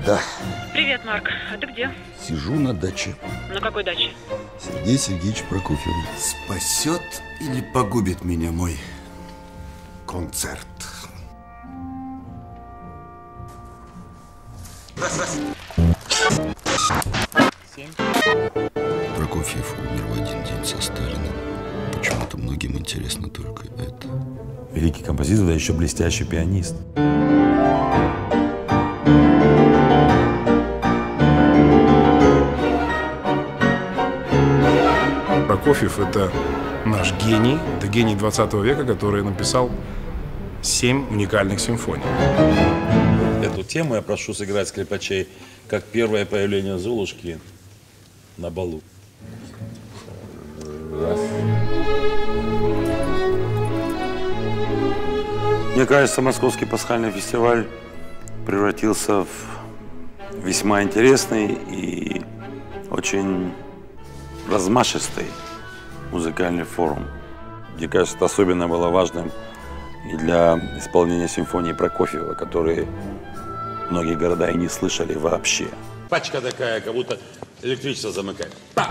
Да. Привет, Марк. А ты где? Сижу на даче. На какой даче? Сергей Сергеевич Прокофьев. Спасет или погубит меня мой концерт? Прокофьев умер в один день со Сталиным. Почему-то многим интересно только это. Великий композитор, да еще блестящий пианист. Прокофьев – это наш гений, это гений 20 века, который написал 7 уникальных симфоний. Эту тему я прошу сыграть скрипачей, как первое появление Золушки на балу. Раз. Мне кажется, Московский пасхальный фестиваль превратился в весьма интересный и очень размашистый музыкальный форум. Мне кажется, это особенно было важным и для исполнения симфонии Прокофьева, которые многие города и не слышали вообще. Пачка такая, как будто электричество замыкает. Па!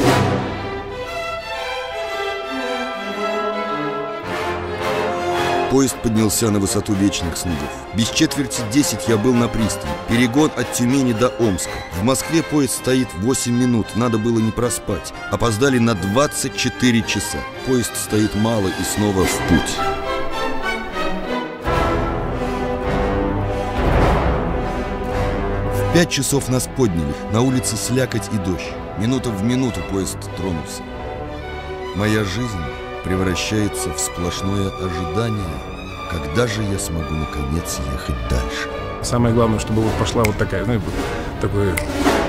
Поезд поднялся на высоту вечных снегов. Без четверти 10 я был на пристани. Перегон от Тюмени до Омска. В Москве поезд стоит 8 минут, надо было не проспать. Опоздали на 24 часа. Поезд стоит мало и снова в путь. В 5 часов нас подняли. На улице слякоть и дождь. Минута в минуту поезд тронулся. Моя жизнь превращается в сплошное ожидание, когда же я смогу наконец ехать дальше. Самое главное, чтобы вот пошла вот такая, знаете, такой